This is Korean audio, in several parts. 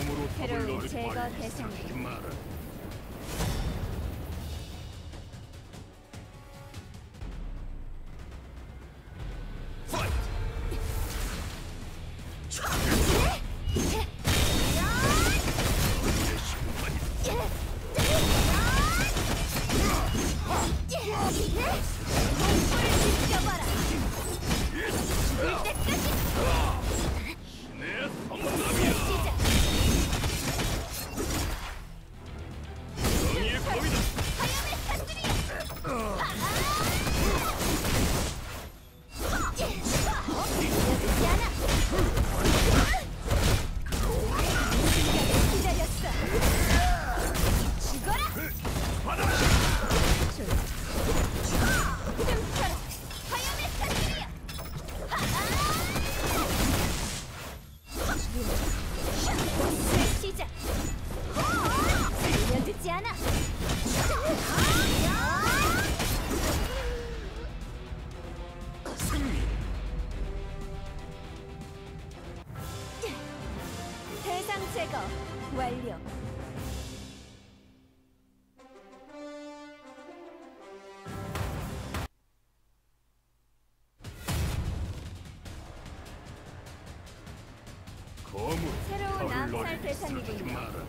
새로운 제거 대상이 대상 제거 완료. 새로운 암살 대상이군요.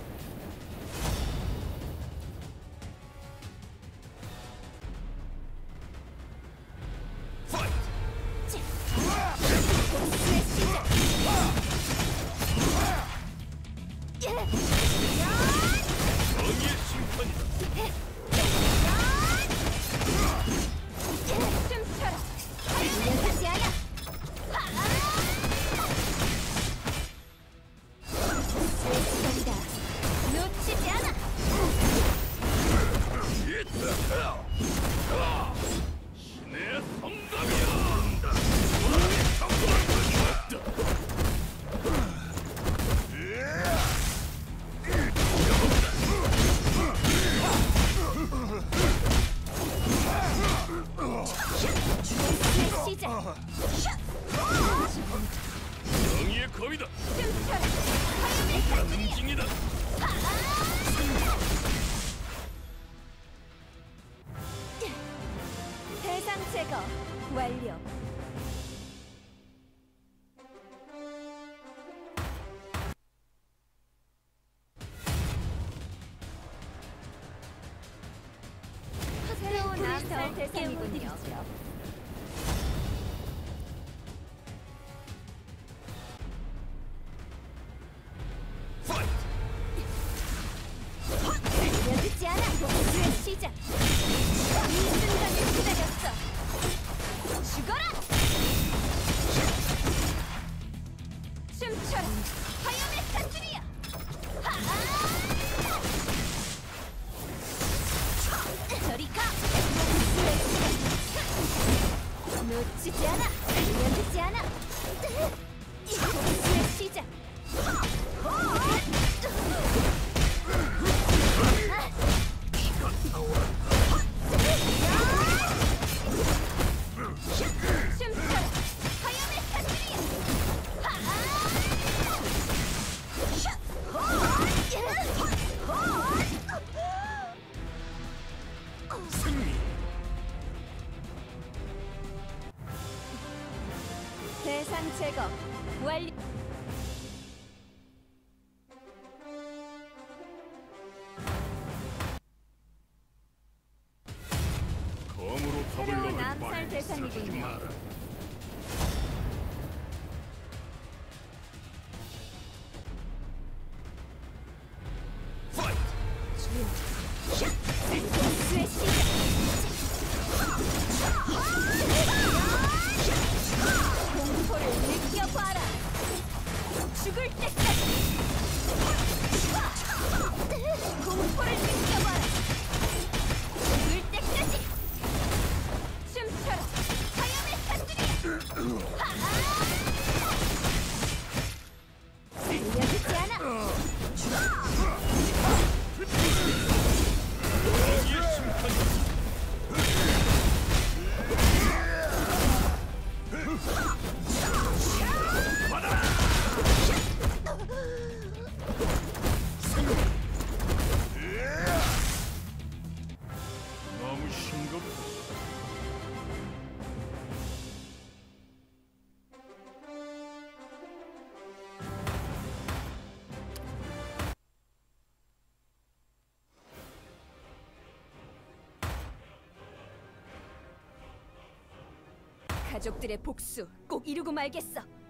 정의의 검이다. 응징이다. 대상 제거 완료. 새로운 암살 대상이군요. 여기지 않아. 복수의 시작. 이 순간을 기다렸어. 죽어라. 춤춰라. 화염의 사투리야. 저리 가. 복수의 시작. 놓치지 않아. 여기지 않아. 복수의 시작. 대상 제거 완료. 새로운 암살 대상이군요. 복수의 시작. 공포를 느껴봐라. 죽을 때까지. 공포를 느껴봐라. 죽을 때까지. 춤춰라. 화염의 사투리야. 들려주지 않아. 가족들의 복수 꼭 이루고 말겠어.